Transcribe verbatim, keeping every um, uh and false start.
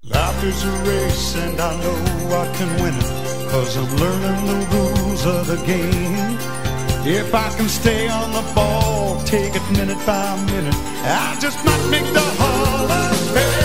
Life is a race and I know I can win it, 'cause I'm learning the rules of the game. If I can stay on the ball, take it minute by minute, I just might make the Hall of Fame.